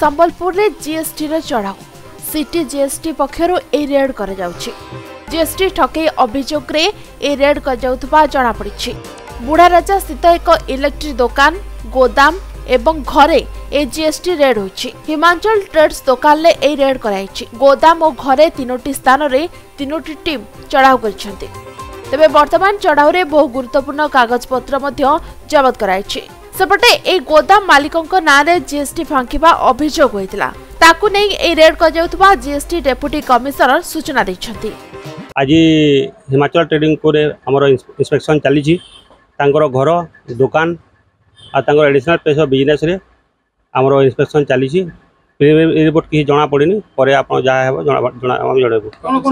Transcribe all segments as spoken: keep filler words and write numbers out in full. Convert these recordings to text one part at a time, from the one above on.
संबलपुर रे जीएसटी रे चढ़ाऊ सिटी जीएसटी पक्षरु ए रेड कर जाउछि। जीएसटी ठकई अभियोग रे ए रेड कर जाउथबा जणा पड़िछि। बुढ़ाराजा स्थित एक इलेक्ट्रिक दुकान गोदाम एवं घरे ए जीएसटी रेड होइछि। हिमाचल ट्रेड्स दुकान ले ए रेड कराइछि। गोदाम और घरे तीनोटी स्थान रे तीनोटी टीम चढ़ाऊ करछन्ते। तेबे वर्तमान चढ़ाऊ रे बहु गुरुत्वपूर्ण कागज पत्र मध्य जब्त कराइछि। सेपटे ए गोदाम मालिकंक नाँ रे जीएसटी फांकिबा अभियोग होइतिला। ताकू नै ए रेड कर जाउथबा जीएसटी डेप्यूटी कमिश्नर सूचना दैछन्ति। आज हिमाचल ट्रेडिंग को रे हमर इंस्पेक्शन चली छी। तांकर घर दुकान आ तांकर एडिशनल प्लेस ऑफ बिजनेस रे हमर इंस्पेक्शन चली छी। रिपोर्ट किसी जना पड़नी पर आप जहाँ है जनइबू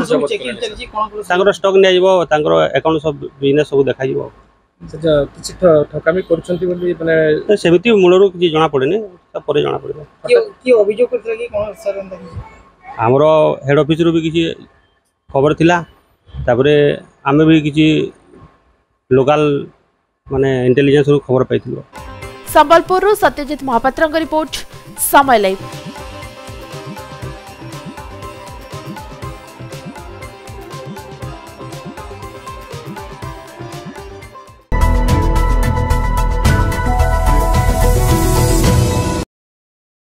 स्टक निया तांकर अकाउंट सब बिजनेस सब देखा किसी ठकामी करछंती बोली माने सेमिति मूलरू किसी जना पड़नी पर जना पड़बो कि अभियोग करथला कि कोन सर हमरो हेड ऑफिस रू भी किसी खबर थिला। तापरे आमे भी किसी लोकल माने इंटेलिजेंस रू खबर पाइथिलो। Sambalpur Satyajit Mahapatra report Samaya live.